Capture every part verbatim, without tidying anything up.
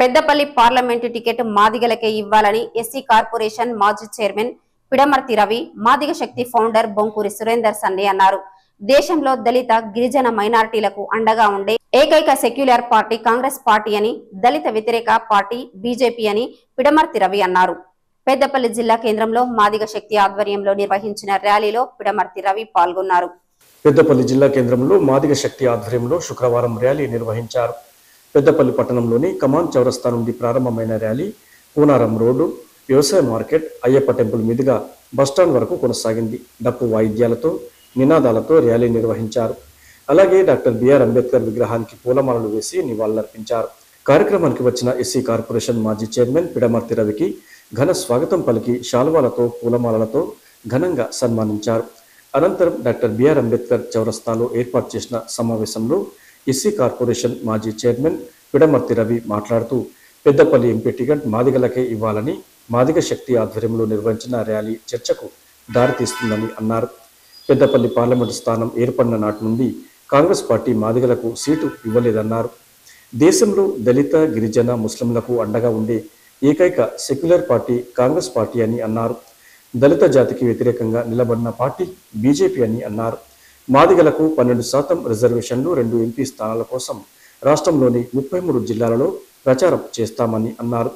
Peddapalli parliament ticket మాదిగలకే ఇవ్వాలని SC corporation మాజీ చైర్మన్ పిడమర్తి రవి, మాదిగ శక్తి ఫౌండర్ బొంకూరి సురేందర్ సన్ని అన్నారు. దేశంలో దళిత గిరిజన మైనారిటీలకు అండగా ఉండే ఏకైక సెక్యులర్ పార్టీ కాంగ్రెస్ పార్టీ అని, దళిత వ్యతిరేక పార్టీ బీజేపీ అని పిడమర్తి రవి అన్నారు. పెద్దపల్లి జిల్లా కేంద్రంలో మాదిగ శక్తి ఆధ్వర్యంలో నిర్వహించిన ర్యాలీలో పిడమర్తి రవి పాల్గొన్నారు. పెద్దపల్లి జిల్లా కేంద్రంలో మాదిగ శక్తి ఆధ్వర్యంలో శుక్రవారం ర్యాలీ నిర్వహించారు. పెద్దపల్లి పట్టణంలోని కమాన్ చౌరస్తా నుండి ప్రారంభమైన ర్యాలీ పూనారం రోడ్డు, వ్యవసాయ మార్కెట్, అయ్యప్ప టెంపుల్ మీదుగా బస్టాండ్ వరకు కొనసాగింది. డప్పు వాయిద్యాలతో, నినాదాలతో ర్యాలీ నిర్వహించారు. అలాగే డాక్టర్ బిఆర్ అంబేద్కర్ విగ్రహానికి పూలమాలలు వేసి నివాళులర్పించారు. కార్యక్రమానికి వచ్చిన ఎస్సీ కార్పొరేషన్ మాజీ చైర్మన్ పిడమర్తి రవికి ఘన స్వాగతం పలికి శాలువాలతో, పూలమాలలతో ఘనంగా సన్మానించారు. అనంతరం డాక్టర్ బిఆర్ అంబేద్కర్ చౌరస్తాలో ఏర్పాటు చేసిన సమావేశంలో ఎస్సీ కార్పొరేషన్ మాజీ చైర్మన్ పిడమర్తి రవి మాట్లాడుతూ పెద్దపల్లి ఎంపీ టికెట్ మాదిగలకే ఇవ్వాలని మాదిగ శక్తి ఆధ్వర్యంలో నిర్వహించిన ర్యాలీ చర్చకు దారితీస్తుందని అన్నారు. పెద్దపల్లి పార్లమెంటు స్థానం ఏర్పడిన నాటి నుండి కాంగ్రెస్ పార్టీ మాదిగలకు సీటు ఇవ్వలేదన్నారు. దేశంలో దళిత, గిరిజన, ముస్లింలకు అండగా ఉండే ఏకైక సెక్యులర్ పార్టీ కాంగ్రెస్ పార్టీ అని అన్నారు. దళిత జాతికి వ్యతిరేకంగా నిలబడిన పార్టీ బీజేపీ అని అన్నారు. మాదిగలకు పన్నెండు శాతం రిజర్వేషన్లు, రెండు ఎంపీ స్థానాల కోసం రాష్ట్రంలోని ముప్పై మూడు జిల్లాలలో ప్రచారం చేస్తామని అన్నారు.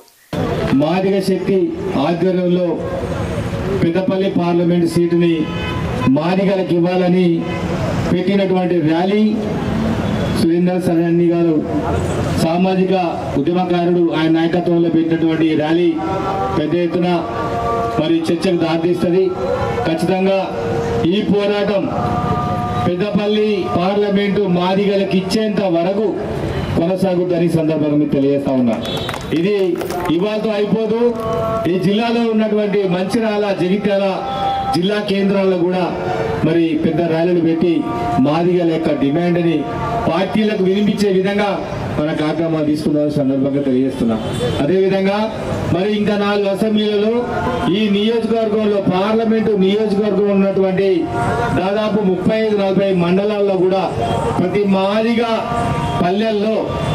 మాదిగ శక్తి ఆధ్వర్యంలో పెద్దపల్లి పార్లమెంట్ సీటుని మాదిగలకు ఇవ్వాలని పెట్టినటువంటి ర్యాలీ సురేందర్ సన్ని గారు సామాజిక ఉద్యమకారుడు, ఆయన నాయకత్వంలో పెట్టినటువంటి ర్యాలీ పెద్ద ఎత్తున మరి చర్చకు దారితీస్తుంది. ఖచ్చితంగా ఈ పోరాటం పెద్దపల్లి పార్లమెంటు మాదిగలకు ఇచ్చేంత వరకు కొనసాగుద్దని సందర్భంగా తెలియజేస్తా ఉన్నా. ఇది ఇవాళతో అయిపోదు. ఈ జిల్లాలో ఉన్నటువంటి మంచిర్యాల, జగిత్యాల జిల్లా కేంద్రాల్లో కూడా మరి పెద్ద ర్యాలీలు పెట్టి మాదిగల యొక్క డిమాండ్ని పార్టీలకు వినిపించే విధంగా మన కార్యక్రమాలు తీసుకున్న సందర్భంగా తెలియజేస్తున్నా. అదేవిధంగా మరి ఇంకా నాలుగు అసెంబ్లీలలో ఈ నియోజకవర్గంలో పార్లమెంటు నియోజకవర్గం ఉన్నటువంటి దాదాపు ముప్పై ఐదు నలభై మండలాల్లో కూడా ప్రతి మాదిగ పల్లెల్లో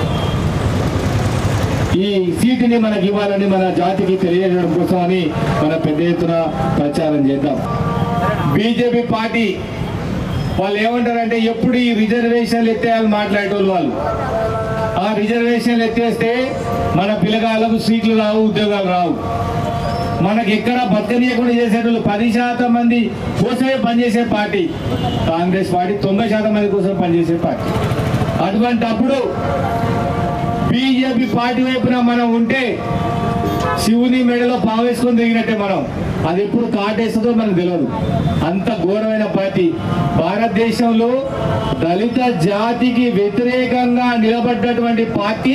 ఈ సీటుని మనకి ఇవ్వాలని మన జాతికి తెలియజేయడం కోసం అని మన పెద్ద ఎత్తున ప్రచారం చేద్దాం. బీజేపీ పార్టీ వాళ్ళు ఏమంటారంటే ఎప్పుడు ఈ రిజర్వేషన్లు ఎత్తేయాలని మాట్లాడేటోళ్ళు వాళ్ళు. ఆ రిజర్వేషన్లు ఎత్తేస్తే మన పిల్లగాళ్ళకు సీట్లు రావు, ఉద్యోగాలు రావు. మనకి ఎక్కడ బతకనీయకుండా చేసేటోళ్ళు పది శాతం మంది కోసమే పనిచేసే పార్టీ కాంగ్రెస్ పార్టీ, తొంభై శాతం మంది కోసం పనిచేసే పార్టీ. అటువంటి అప్పుడు బీజేపీ పార్టీ వైపున మనం ఉంటే శివుని మెడలో పావేసుకొని దిగినట్టే మనం. అది ఎప్పుడు కాటేస్తుందో మనకు తెలియదు. అంత ఘోరమైన పార్టీ. భారతదేశంలో దళిత జాతికి వ్యతిరేకంగా నిలబడ్డటువంటి పార్టీ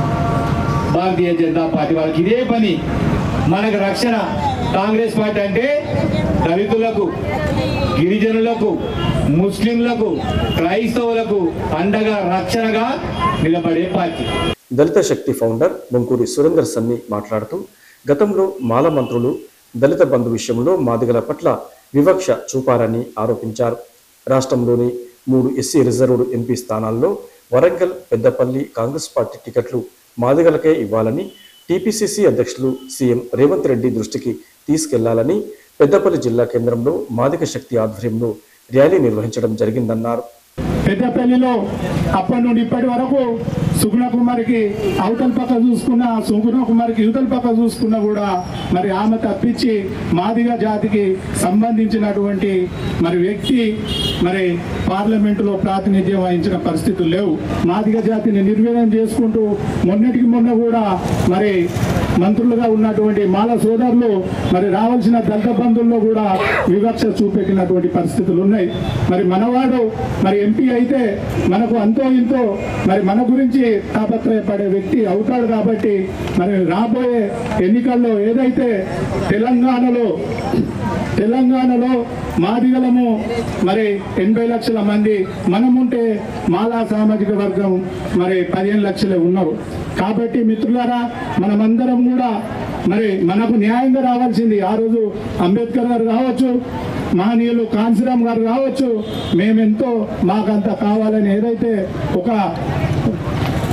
భారతీయ జనతా పార్టీ. వాళ్ళకి ఇదే పని. మనకు రక్షణ కాంగ్రెస్ పార్టీ అంటే దళితులకు, గిరిజనులకు, ముస్లింలకు, క్రైస్తవులకు అండగా, రక్షణగా నిలబడే పార్టీ. దళిత శక్తి ఫౌండర్ బొంకూరి సురేందర్ సన్ని మాట్లాడుతూ గతంలో మాల మంత్రులు దళిత బంధు విషయంలో మాదిగల పట్ల వివక్ష చూపారని ఆరోపించారు. రాష్ట్రంలోని మూడు ఎస్సీ రిజర్వ్డ్ ఎంపీ స్థానాల్లో వరంగల్, పెద్దపల్లి కాంగ్రెస్ పార్టీ టికెట్లు మాదిగలకే ఇవ్వాలని టీపీసీసీ అధ్యక్షులు సీఎం రేవంత్ రెడ్డి దృష్టికి తీసుకెళ్లాలని పెద్దపల్లి జిల్లా కేంద్రంలో మాదిగ శక్తి ఆధ్వర్యంలో ర్యాలీ నిర్వహించడం జరిగిందన్నారు. పెద్దపల్లిలో అప్పటి నుండి ఇప్పటి వరకు సుగుణ కుమారికి అవతల పక్క చూసుకున్న, సుగుణ కుమారికి యువతల పక్క చూసుకున్నా కూడా మరి ఆమె తప్పించి మాదిగ జాతికి సంబంధించినటువంటి మరి వ్యక్తి మరి పార్లమెంటులో ప్రాతినిధ్యం వహించిన పరిస్థితులు లేవు. మాదిగ జాతిని నిర్వీర్యం చేసుకుంటూ మొన్నటికి మొన్న కూడా మరి మంత్రులుగా ఉన్నటువంటి మాల సోదరులు మరి రావాల్సిన దళిత బంధువుల్లో కూడా వివక్ష చూపెట్టినటువంటి పరిస్థితులు ఉన్నాయి. మరి మనవాడు మరి ఎంపీ అయితే మనకు అంతో ఇంతో మరి మన గురించి తాపత్రయపడే వ్యక్తి అవుతాడు. కాబట్టి మరి రాబోయే ఎన్నికల్లో ఏదైతే తెలంగాణలో తెలంగాణలో మాదిగలము మరి ఎనభై లక్షల మంది, మనముంటే మాలా సామాజిక వర్గం మరి పదిహేను లక్షలే ఉన్నారు. కాబట్టి మిత్రులారా, మనమందరం కూడా మరి మనకు న్యాయంగా రావాల్సింది. ఆ రోజు అంబేద్కర్ గారు కావచ్చు, మహనీయులు కాంశీరామ్ గారు కావచ్చు, మేమెంతో మాకంత కావాలని ఏదైతే ఒక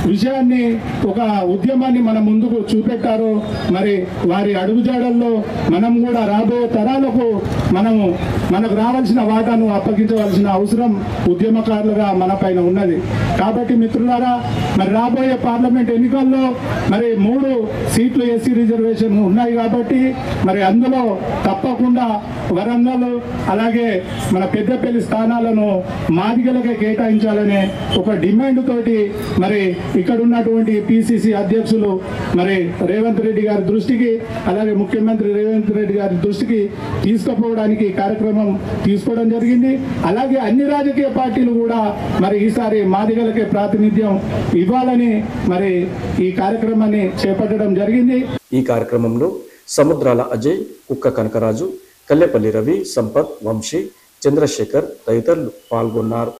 విషయాన్ని ఒక ఉద్యమాన్ని మన ముందుకు చూపెట్టారో మరి వారి అడుగుజాడల్లో మనం కూడా రాబోయే తరాలకు మనము మనకు రావాల్సిన వాటాను అప్పగించవలసిన అవసరం ఉద్యమకారులుగా మన పైన ఉన్నది. కాబట్టి మిత్రులారా, మరి రాబోయే పార్లమెంట్ ఎన్నికల్లో మరి మూడు సీట్లు ఎస్సీ రిజర్వేషన్ ఉన్నాయి కాబట్టి మరి అందులో తప్పకుండా వరంగల్ అలాగే మన పెద్దపల్లి స్థానాలను మాదిగలకే కేటాయించాలనే ఒక డిమాండ్ తోటి మరి ఇక్కడ ఉన్నటువంటి పిసిసి అధ్యక్షులు మరి రేవంత్ రెడ్డి గారి దృష్టికి అలాగే ముఖ్యమంత్రి రేవంత్ రెడ్డి గారి దృష్టికి తీసుకుపోవడానికి కార్యక్రమం తీసుకోవడం జరిగింది. అలాగే అన్ని రాజకీయ పార్టీలు కూడా మరి ఈసారి మాదిగలకే ప్రాతినిధ్యం ఇవ్వాలని మరి ఈ కార్యక్రమాన్ని చేపట్టడం జరిగింది. ఈ కార్యక్రమంలో సముద్రాల అజయ్, కుక్క కనకరాజు, కల్లెపల్లి రవి, సంపత్, వంశీ, చంద్రశేఖర్ తదితరులు పాల్గొన్నారు.